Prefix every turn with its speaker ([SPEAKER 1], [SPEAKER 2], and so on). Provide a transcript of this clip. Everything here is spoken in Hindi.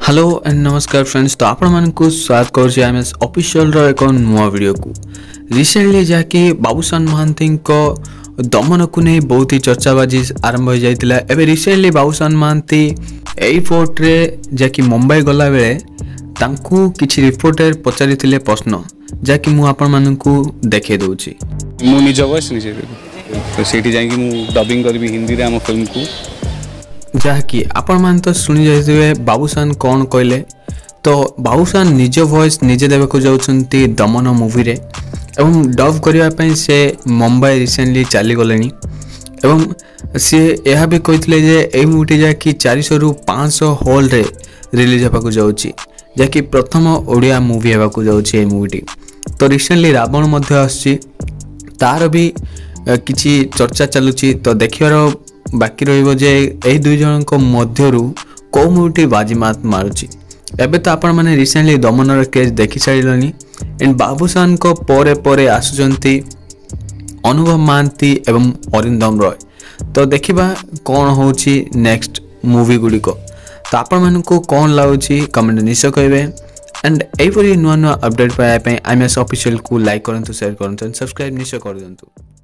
[SPEAKER 1] हेलो एंड नमस्कार फ्रेंड्स। तो आपण मानकु स्वागत करूँ आईएमएस ऑफिशियल रो एक नुआ वीडियो को रिसेंटली जाकि बाबूशान महांती को दमन को नहीं बहुत ही चर्चाबाजी आरंभ हो जाइतिला। एबे रिसेंटली बाबूशान महांती एयरपोर्ट रे जाकि मुंबई गला बेले तांकु किछि रिपोर्टर पचारिथिले प्रश्न जाकि मु आपण मानकु देखे दउछि।
[SPEAKER 2] मु निज वॉइस निजे तो सेठी जाई कि मु डबिंग करबी हिंदी रे हम फिल्म को
[SPEAKER 1] जहाँकि आपण मान तो शुणी जाइए बाबूशान कौन कहले। तो बाबूशान निज वॉइस निजे देवाक जाउछंती दमन मूवी रे एवं डब करने से मुंबई रिसेंटली चली गले एवं सी यह भी कहते जे यही मूवी जहाँकि 400 रु 500 हॉल रे रिलीज होगा जाऊँगी जहाँकि प्रथम ओडिया मूवी होगा जाऊँगी मूवीटी। तो रिसेंटली रावण मध्य आसुची तार भी किछि चर्चा चलुची। तो देखियार बाकी रहिबो जे एही दुई जनक मध्यरु को मूवी बाजीमात मारुची। एबे तो आपण माने रिसेंटली दमनर केस देखि सारिलनी एंड बाबूशान को परे परे आसुचंती अनुभव महांती एवं अरिंदम रॉय। तो देखिबा कौन होची नेक्स्ट मूवी गुडी को। तो आपण मानकु कौन लागुची कमेंट निश्चय कहबे एंड एपरी नुआ नुआ अपडेट पाए आईएमएस ऑफिशियल को लाइक करंतु शेयर करंतु सब्सक्राइब निश्चय कर दियंतु।